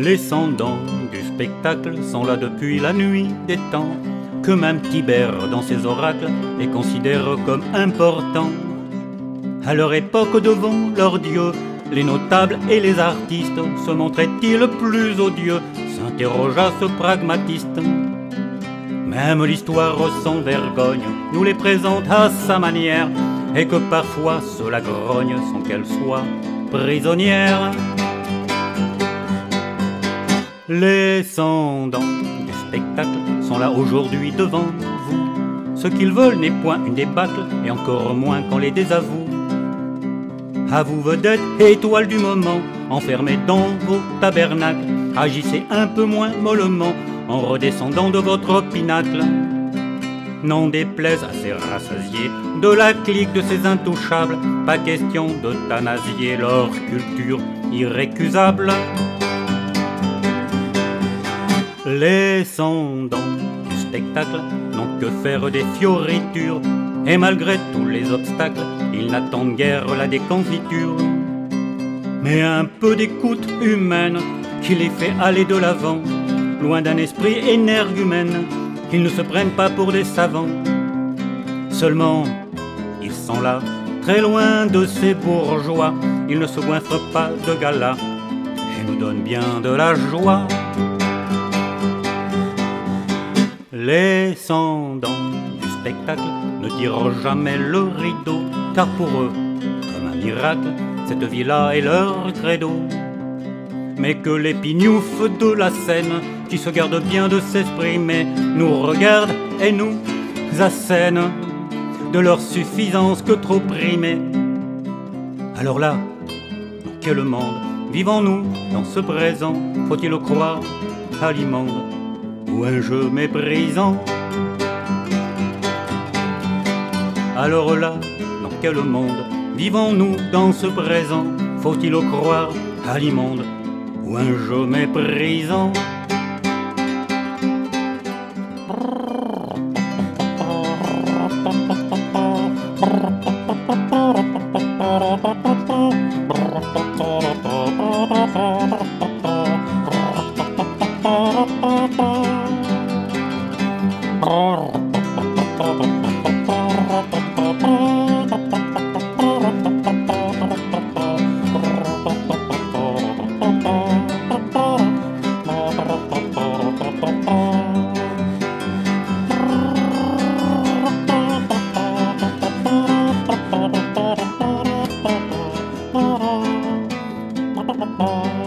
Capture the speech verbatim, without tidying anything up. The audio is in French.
Les cendants du spectacle sont là depuis la nuit des temps, que même Tibère dans ses oracles les considère comme importants. À leur époque devant leur dieu, les notables et les artistes se montraient-ils plus odieux, s'interrogea ce pragmatiste. Même l'histoire sans vergogne nous les présente à sa manière, et que parfois cela grogne sans qu'elle soit prisonnière. Les cendants du spectacle sont là aujourd'hui devant vous. Ce qu'ils veulent n'est point une débâcle, et encore moins qu'on les désavoue. À vous vedettes, étoiles du moment, enfermés dans vos tabernacles, agissez un peu moins mollement en redescendant de votre pinacle. N'en déplaise à ces rassasiés de la clique de ces intouchables, pas question d'euthanasier leur culture irrécusable. Les cendants du spectacle n'ont que faire des fioritures, et malgré tous les obstacles, ils n'attendent guère la déconfiture. Mais un peu d'écoute humaine qui les fait aller de l'avant, loin d'un esprit énergumène, qu'ils ne se prennent pas pour des savants. Seulement, ils sont là, très loin de ces bourgeois, ils ne se goinfrent pas de gala et nous donnent bien de la joie. Les cendants du spectacle ne tirent jamais le rideau, car pour eux, comme un miracle, cette vie-là est leur credo. Mais que les pignoufs de la scène, qui se gardent bien de s'exprimer, nous regardent et nous assènent de leur suffisance que trop primée. Alors là, dans quel monde vivons-nous dans ce présent? Faut-il croire à l'immonde ou un jeu méprisant? Alors là, dans quel monde vivons-nous dans ce présent? Faut-il croire à l'immonde ou un jeu méprisant? Oh